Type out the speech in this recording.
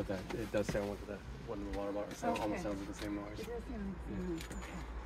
but that it does sound like the one in the water bottle. It almost sounds like the same noise. It does sound like the same noise. Okay.